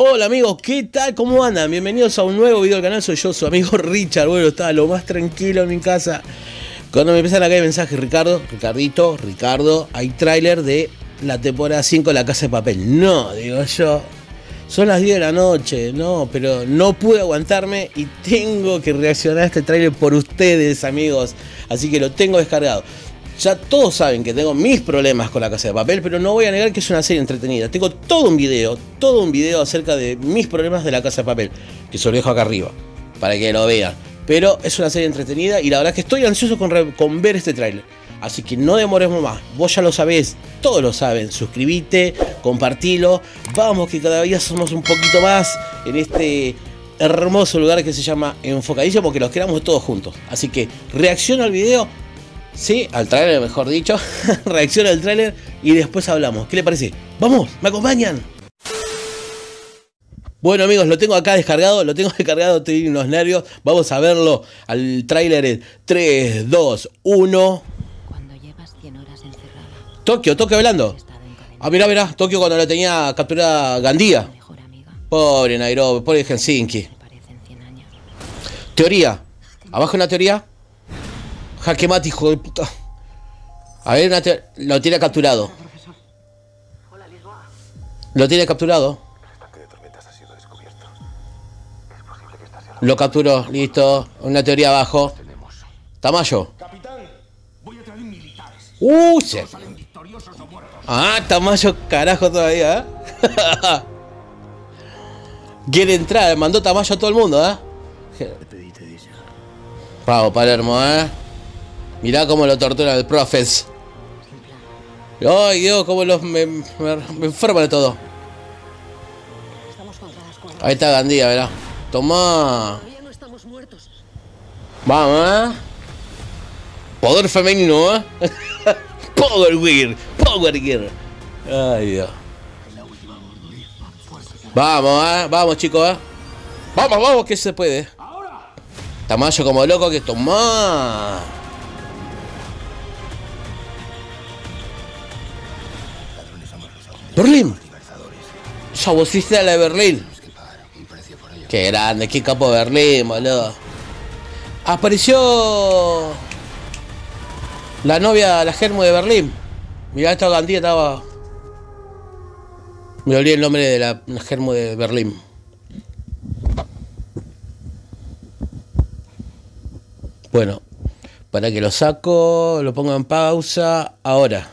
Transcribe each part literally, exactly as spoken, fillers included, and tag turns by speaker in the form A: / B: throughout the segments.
A: Hola amigos, ¿qué tal? ¿Cómo andan? Bienvenidos a un nuevo video del canal, soy yo, su amigo Richard. Bueno, estaba lo más tranquilo en mi casa cuando me empiezan a caer mensajes. Ricardo, Ricardito, Ricardo, hay tráiler de la temporada cinco de La Casa de Papel. No, digo yo, son las diez de la noche, no, pero no pude aguantarme y tengo que reaccionar a este tráiler por ustedes, amigos. Así que lo tengo descargado. Ya todos saben que tengo mis problemas con La Casa de Papel, pero no voy a negar que es una serie entretenida. Tengo todo un video, todo un video acerca de mis problemas de La Casa de Papel, que se lo dejo acá arriba, para que lo vean. Pero es una serie entretenida y la verdad es que estoy ansioso con, con ver este tráiler. Así que no demoremos más, vos ya lo sabés, todos lo saben. Suscríbete, compartilo, vamos que cada día somos un poquito más en este hermoso lugar que se llama Enfocadillo, porque los queramos todos juntos. Así que reacciona al video. Sí, al tráiler mejor dicho. Reacciona al tráiler y después hablamos. ¿Qué le parece? ¡Vamos! ¿Me acompañan? Bueno amigos, lo tengo acá descargado. Lo tengo descargado, estoy en los nervios. Vamos a verlo al tráiler en tres, dos, uno.
B: Cuando llevas cien horas encerrada.
A: Tokio, Tokio hablando. Ah, mirá, mirá, Tokio cuando la tenía capturada Gandía. Pobre Nairobi, pobre Helsinki. Teoría. Abajo una teoría. Jaque mate, hijo de puta. A ver, una te... lo tiene capturado. Lo tiene capturado. Lo capturó, listo. Una teoría abajo. Tamayo. Uh, se... Ah, Tamayo, carajo todavía, ¿eh? Quiere entrar, mandó Tamayo a todo el mundo, ¿eh? Bravo, Palermo, ¿eh? Mirá cómo lo tortura el Profes. Ay, Dios, cómo los me, me, me enferman de todo. Ahí está Gandía, verá. Tomá. Vamos, ¿eh? Poder femenino, ¿eh? Power Gear. Power Gear. Ay, Dios. Vamos, ¿eh? Vamos, chicos, ¿eh? Vamos, vamos, que se puede. Tamayo como loco que tomá. Berlín. Ya vos hiciste la de Berlín. Qué grande, qué capo Berlín, boludo. Apareció la novia, la germo de Berlín. Mirá, esta Gandía estaba... Me olvidé el nombre de la, la germo de Berlín. Bueno, para que lo saco, lo pongo en pausa. Ahora.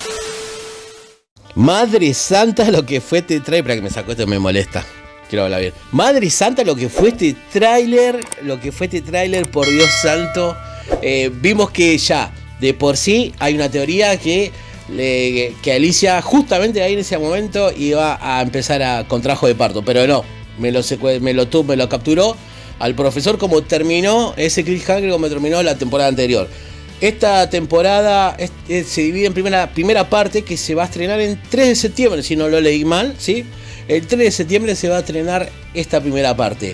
A: Madre santa lo que fue este tráiler. Para que me saco esto, me molesta. Quiero hablar bien. Madre santa lo que fue este tráiler. Lo que fue este tráiler, por Dios santo. Eh, vimos que ya, de por sí, hay una teoría que, le, que Alicia justamente ahí en ese momento iba a empezar a contrajo de parto. Pero no, me lo, me lo, me lo capturó al profesor como terminó ese cliffhanger, como terminó la temporada anterior. Esta temporada es, es, se divide en primera, primera parte que se va a estrenar en tres de septiembre, si no lo leí mal, ¿sí? El tres de septiembre se va a estrenar esta primera parte.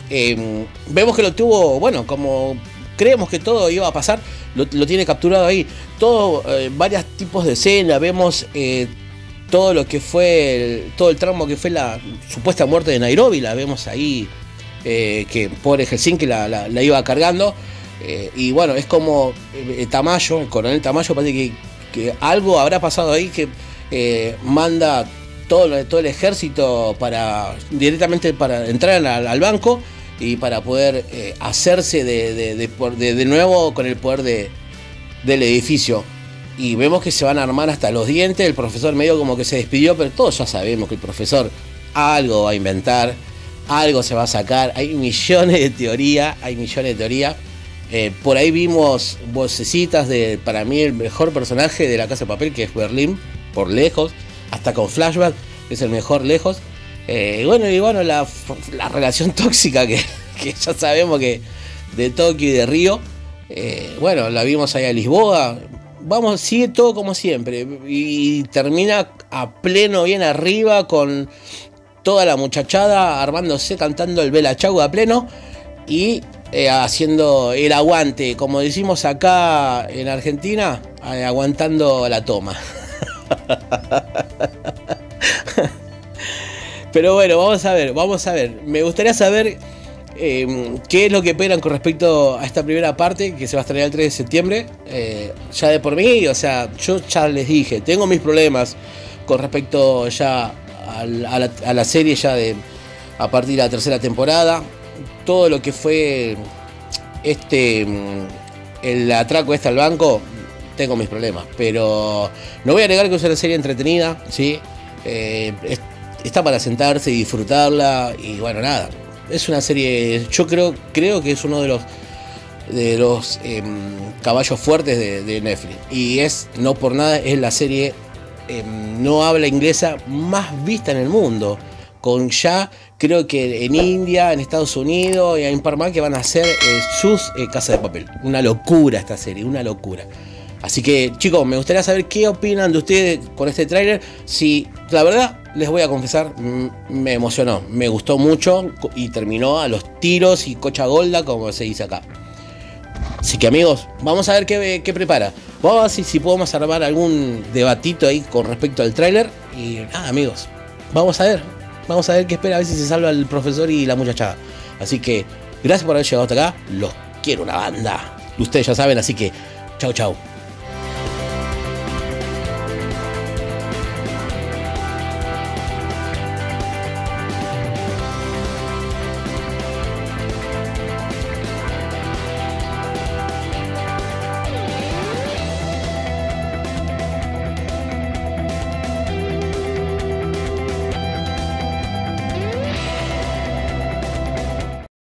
A: Eh, vemos que lo tuvo, bueno, como creemos que todo iba a pasar, lo, lo tiene capturado ahí. Todo, eh, varios tipos de escenas, vemos eh, todo lo que fue, el, todo el tramo que fue la supuesta muerte de Nairobi, la vemos ahí, eh, que pobre Helsinki la, la, la iba cargando. Eh, y bueno, es como eh, Tamayo, el coronel Tamayo, parece que, que algo habrá pasado ahí que eh, manda todo, todo el ejército para directamente para entrar al, al banco y para poder eh, hacerse de, de, de, de, de nuevo con el poder de, del edificio. Y vemos que se van a armar hasta los dientes. El profesor medio como que se despidió, pero todos ya sabemos que el profesor algo va a inventar, algo se va a sacar. Hay millones de teorías, hay millones de teorías. Eh, por ahí vimos vocecitas de, para mí, el mejor personaje de La Casa de Papel, que es Berlín, por lejos, hasta con flashback, es el mejor lejos. Eh, bueno, y bueno, la, la relación tóxica que, que ya sabemos que de Tokio y de Río, eh, bueno, la vimos allá en Lisboa. Vamos, sigue todo como siempre, y termina a pleno bien arriba con toda la muchachada armándose, cantando el Bella Ciao a pleno y eh, haciendo el aguante, como decimos acá en Argentina, eh, aguantando la toma. Pero bueno, vamos a ver, vamos a ver. Me gustaría saber eh, qué es lo que esperan con respecto a esta primera parte que se va a estrenar el tres de septiembre. Eh, ya de por mí, o sea, yo ya les dije, tengo mis problemas con respecto ya a la, a la, a la serie ya de a partir de la tercera temporada. Todo lo que fue este el atraco este al banco, tengo mis problemas. Pero no voy a negar que es una serie entretenida, ¿sí? Eh, es, está para sentarse y disfrutarla. Y bueno, nada. Es una serie, yo creo, creo que es uno de los de los eh, caballos fuertes de, de Netflix. Y es, no por nada, es la serie eh, no habla inglesa más vista en el mundo. Con ya, creo que en India, en Estados Unidos y hay un par más que van a hacer eh, sus eh, Casas de Papel. Una locura esta serie, una locura. Así que, chicos, me gustaría saber qué opinan de ustedes con este tráiler. Si, la verdad, les voy a confesar, me emocionó, me gustó mucho y terminó a los tiros y cocha golda, como se dice acá. Así que, amigos, vamos a ver qué, qué prepara. Vamos a ver si, si podemos armar algún debatito ahí con respecto al tráiler. Y nada, amigos, vamos a ver. Vamos a ver qué espera, a ver si se salva el profesor y la muchachada. Así que, gracias por haber llegado hasta acá. Los quiero una banda. Ustedes ya saben, así que, chau, chau.